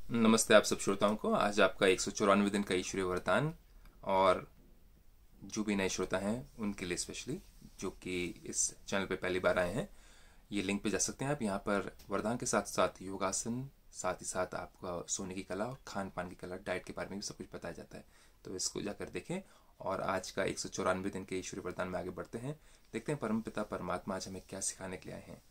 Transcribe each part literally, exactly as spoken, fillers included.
नमस्ते आप सब श्रोताओं को। आज आपका एक सौ चौरानवे दिन का ईश्वरीय वरदान, और जो भी नए श्रोता हैं उनके लिए स्पेशली, जो कि इस चैनल पे पहली बार आए हैं, ये लिंक पे जा सकते हैं आप। यहाँ पर वरदान के साथ साथ योगासन, साथ ही साथ आपका सोने की कला और खान पान की कला, डाइट के बारे में भी सब कुछ बताया जाता है। तो इसको जाकर देखें। और आज का एक सौ चौरानवे दिन के ईश्वरीय वरदान में आगे बढ़ते हैं। देखते हैं परमपिता परमात्मा आज हमें क्या सिखाने के लिए आए हैं।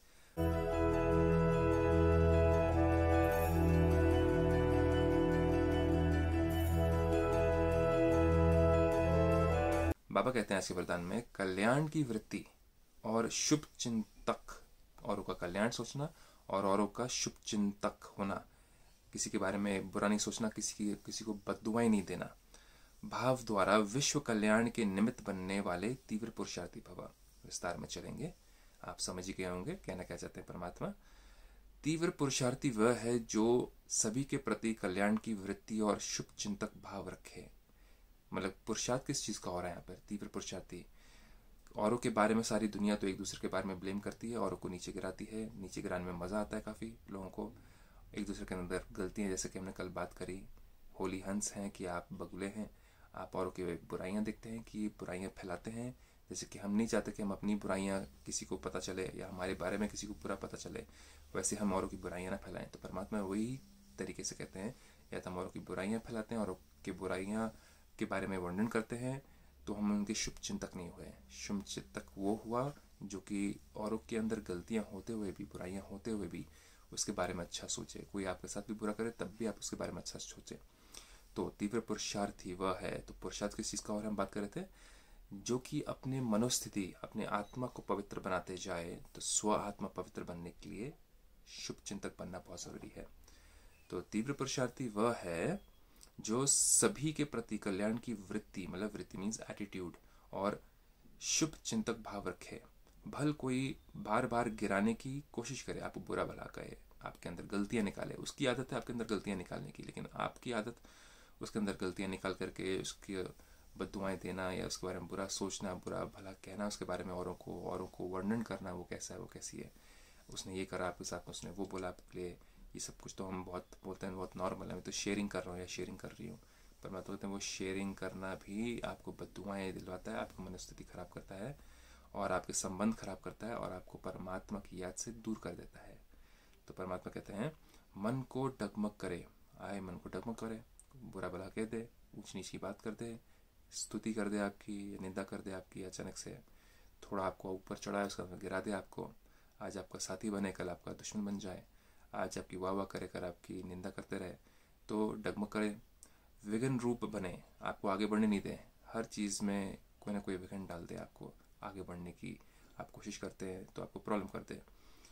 बाबा कहते हैं आज के वरदान में, कल्याण की वृत्ति और शुभ चिंतक, औरों का कल्याण सोचना और औरों का शुभ चिंतक होना, किसी के बारे में बुरा नहीं सोचना, किसी की किसी को बद्दुआएं नहीं देना, भाव द्वारा विश्व कल्याण के निमित्त बनने वाले तीव्र पुरुषार्थी भव। विस्तार में चलेंगे, आप समझ ही गए होंगे कहना क्या चाहते हैं परमात्मा। तीव्र पुरुषार्थी वह है जो सभी के प्रति कल्याण की वृत्ति और शुभ चिंतक भाव रखे। मतलब पुरुषार्थ किस चीज़ का हो रहा है यहाँ पर? तीव्र पुरुषार्थी। औरों के बारे में सारी दुनिया तो एक दूसरे के बारे में ब्लेम करती है, औरों को नीचे गिराती है। नीचे गिराने में मज़ा आता है काफ़ी लोगों को। एक दूसरे के अंदर गलतियाँ, जैसे कि हमने कल बात करी, होली हंस हैं कि आप बगुले हैं, आप औरों की बुराइयाँ देखते हैं कि बुराइयाँ फैलाते हैं। जैसे कि हम नहीं चाहते कि हम अपनी बुराइयाँ किसी को पता चले या हमारे बारे में किसी को बुरा पता चले, वैसे हम औरों की बुराइयाँ ना फैलाएं। तो परमात्मा वही तरीके से कहते हैं, या तो हम औरों की बुराइयाँ फैलाते हैं, औरों की बुराइयाँ के बारे में वर्णन करते हैं, तो हम उनके शुभ चिंतक नहीं हुए। शुभ चिंतक वो हुआ जो कि औरों के अंदर गलतियां होते हुए भी, बुराइयां होते हुए भी उसके बारे में अच्छा सोचे। कोई आपके साथ भी बुरा करे तब भी आप उसके बारे में अच्छा सोचे। तो तीव्र पुरुषार्थी वह है। तो पुरुषार्थ किस चीज़ का और हम बात कर रहे थे? जो कि अपने मनोस्थिति, अपने आत्मा को पवित्र बनाते जाए। तो स्व आत्मा पवित्र बनने के लिए शुभ चिंतक बनना बहुत ज़रूरी है। तो तीव्र पुरुषार्थी वह है जो सभी के प्रति कल्याण की वृत्ति, मतलब वृत्ति मीन्स एटीट्यूड, और शुभ चिंतक भाव रखे। भल कोई बार बार गिराने की कोशिश करे, आपको बुरा भला कहे, आपके अंदर गलतियां निकाले। उसकी आदत है आपके अंदर गलतियां निकालने की, लेकिन आपकी आदत उसके अंदर गलतियां निकाल करके उसकी बद्दुआएं देना या उसके बारे में बुरा सोचना, बुरा भला कहना उसके बारे में, औरों को औरों को वर्णन करना, वो कैसा है, वो कैसी है, उसने ये करा आपके साथ में, उसने वो बोला आपके लिए। ये सब कुछ तो हम बहुत बोलते हैं, बहुत नॉर्मल है। मैं तो शेयरिंग कर रहा हूँ या शेयरिंग कर रही हूँ, पर मैं तो बोलते हैं वो शेयरिंग करना भी आपको बद्दुआएं दिलवाता है, आपकी मनस्थिति खराब करता है और आपके संबंध खराब करता है और आपको परमात्मा की याद से दूर कर देता है। तो परमात्मा कहते हैं, मन को डगमग करे, आए मन को डगमग करे, बुरा भला कह दे, ऊंच नीच की बात कर दे, स्तुति कर दे आपकी, निंदा कर दे आपकी, अचानक से थोड़ा आपको ऊपर चढ़ाए उसका गिरा दे आपको। आज आपका साथी बने, कल आपका दुश्मन बन जाए। आज आपकी वाह वाह करे, कर आपकी निंदा करते रहे, तो डगमग करे। विघ्न रूप बने, आपको आगे बढ़ने नहीं दे। हर चीज़ में कोई ना कोई विघ्न डाल दे, आपको आगे बढ़ने की आप कोशिश करते हैं तो आपको प्रॉब्लम कर दे।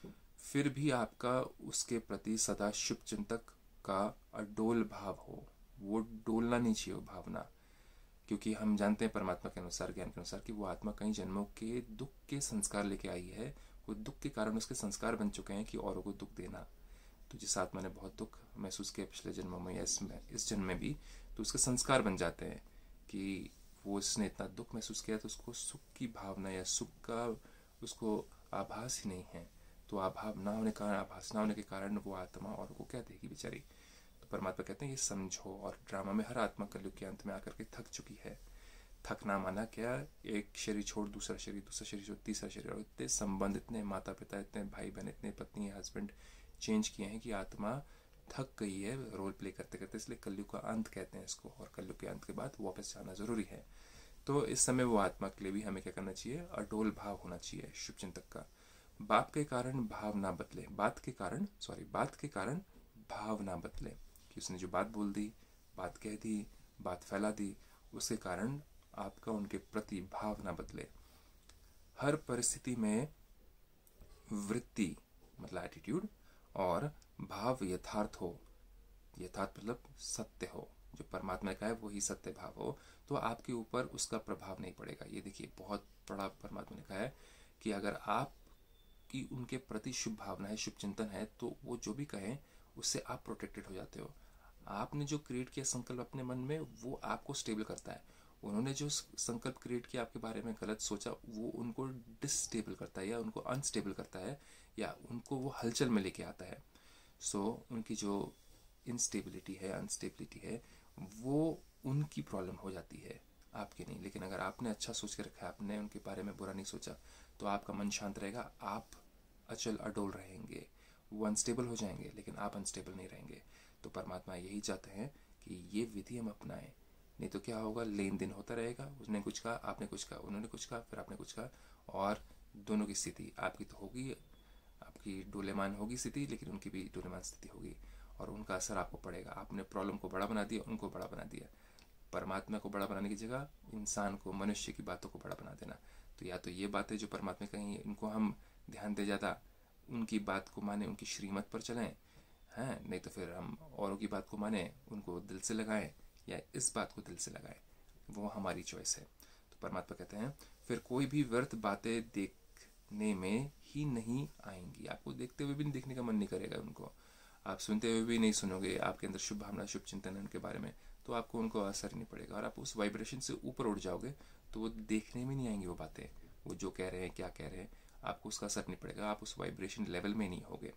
फिर भी आपका उसके प्रति सदा शुभ चिंतक का अडोल भाव हो, वो डोलना नहीं चाहिए वो भावना। क्योंकि हम जानते हैं परमात्मा के अनुसार, ज्ञान के अनुसार, कि वो आत्मा कई जन्मों के दुख के संस्कार लेके आई है। वो दुख के कारण उसके संस्कार बन चुके हैं कि औरों को दुख देना। तो जिस आत्मा ने बहुत दुख महसूस किया पिछले जन्मों में या इसमें इस जन्म में भी, तो उसके संस्कार बन जाते हैं कि वो इसने इतना दुख महसूस किया तो उसको सुख की भावना या सुख का उसको आभास ही नहीं है। तो आभाव ना होने के कारण, आभास ना होने के कारण वो आत्मा और को क्या देगी बेचारी। तो परमात्मा कहते हैं ये समझो। और ड्रामा में हर आत्मा कलयुग के अंत में आकर के थक चुकी है। थकना माना क्या? एक शरीर छोड़ दूसरा शरीर, दूसरा शरीर छोड़ तीसरा शरीर, और इतने संबंध, इतने माता पिता, इतने भाई बहन, इतने पत्नी हस्बैंड चेंज किए हैं कि आत्मा थक गई है रोल प्ले करते करते। इसलिए कलयुग का अंत कहते हैं इसको, और कलयुग के अंत के बाद वापस जाना जरूरी है। तो इस समय वो आत्मा के लिए भी हमें क्या करना चाहिए? अडोल भाव होना चाहिए शुभ चिंतक का। बात के कारण भाव ना बदले, बात के कारण सॉरी बात के कारण भाव ना बदले, कि उसने जो बात बोल दी, बात कह दी, बात फैला दी, उसके कारण आपका उनके प्रति भाव ना बदले। हर परिस्थिति में वृत्ति मतलब एटीट्यूड और भाव यथार्थ हो। यथार्थ मतलब सत्य हो, जो परमात्मा का है वही सत्य भाव हो, तो आपके ऊपर उसका प्रभाव नहीं पड़ेगा। ये देखिए बहुत बड़ा परमात्मा ने कहा है कि अगर आप की उनके प्रति शुभ भावना है, शुभ चिंतन है, तो वो जो भी कहें उससे आप प्रोटेक्टेड हो जाते हो। आपने जो क्रिएट किया संकल्प अपने मन में, वो आपको स्टेबल करता है। उन्होंने जो संकल्प क्रिएट किया आपके बारे में गलत सोचा, वो उनको डिसस्टेबल करता है या उनको अनस्टेबल करता है या उनको वो हलचल में लेके आता है। सो so, उनकी जो इंस्टेबिलिटी है, अनस्टेबिलिटी है, वो उनकी प्रॉब्लम हो जाती है, आपकी नहीं। लेकिन अगर आपने अच्छा सोच के रखा है, आपने उनके बारे में बुरा नहीं सोचा, तो आपका मन शांत रहेगा, आप अचल अडोल रहेंगे। वो अनस्टेबल हो जाएंगे लेकिन आप अनस्टेबल नहीं रहेंगे। तो परमात्मा यही चाहते हैं कि ये विधि हम अपनाएं, नहीं तो क्या होगा, लेन देन होता रहेगा। उसने कुछ कहा, आपने कुछ कहा, उन्होंने कुछ कहा, फिर आपने कुछ कहा, और दोनों की स्थिति, आपकी तो होगी, आपकी डोलेमान होगी स्थिति, लेकिन उनकी भी डोलेमान स्थिति होगी, और उनका असर आपको पड़ेगा। आपने प्रॉब्लम को बड़ा बना दिया, उनको बड़ा बना दिया। परमात्मा को बड़ा बनाने की जगह इंसान को, मनुष्य की बातों को बड़ा बना देना। तो या तो ये बातें जो परमात्मा कहीं, इनको हम ध्यान दे ज़्यादा, उनकी बात को माने, उनकी श्रीमत पर चलें, हैं, नहीं तो फिर हम औरों की बात को माने, उनको दिल से लगाएं, या इस बात को दिल से लगाएं, वो हमारी चॉइस है। तो परमात्मा कहते हैं फिर कोई भी व्यर्थ बातें देखने में ही नहीं आएंगी। आपको देखते हुए भी नहीं देखने का मन नहीं करेगा उनको, आप सुनते हुए भी नहीं सुनोगे, आपके अंदर शुभ भावना, शुभ चिंतन उनके बारे में, तो आपको उनको असर नहीं पड़ेगा, और आप उस वाइब्रेशन से ऊपर उठ जाओगे, तो वो देखने में नहीं आएंगी वो बातें, वो जो कह रहे हैं, क्या कह रहे हैं, आपको उसका असर नहीं पड़ेगा, आप उस वाइब्रेशन लेवल में नहीं होगे।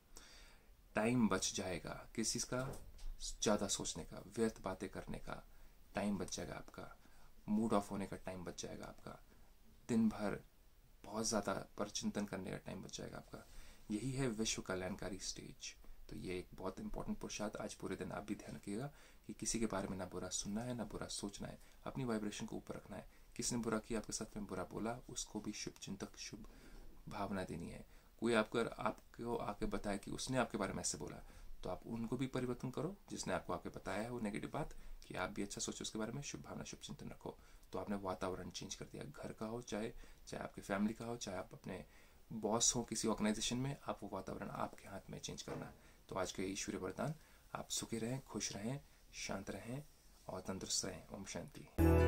टाइम बच जाएगा किस चीज़ का, ज़्यादा सोचने का, व्यर्थ बातें करने का टाइम बच जाएगा आपका, मूड ऑफ होने का टाइम बच जाएगा आपका, दिन भर बहुत ज़्यादा पर चिंतन करने का टाइम बच जाएगा आपका। यही है विश्व कल्याणकारी स्टेज। तो ये एक बहुत इंपॉर्टेंट पुरुषार्थ, आज पूरे दिन आप भी ध्यान रखिएगा कि किसी के बारे में ना बुरा सुनना है, ना बुरा सोचना है, अपनी वाइब्रेशन को ऊपर रखना है। किसने बुरा किया, आपके साथ में बुरा बोला, उसको भी शुभ चिंतक, शुभ भावना देनी है। कोई आपको आपको आके बताए कि उसने आपके बारे में ऐसे बोला, तो आप उनको भी परिवर्तन करो, जिसने आपको आके बताया है वो नेगेटिव बात, कि आप भी अच्छा सोचो उसके बारे में, शुभ भावना, शुभ चिंतन रखो। तो आपने वातावरण चेंज कर दिया, घर का हो, चाहे चाहे आपकी फैमिली का हो, चाहे आप अपने बॉस हो किसी ऑर्गेनाइजेशन में, आप वो वातावरण आपके हाथ में चेंज करना। तो आज के ईश्वरीय वरदान, आप सुखी रहें, खुश रहें, शांत रहें और तंदुरुस्त रहें। ओम शांति।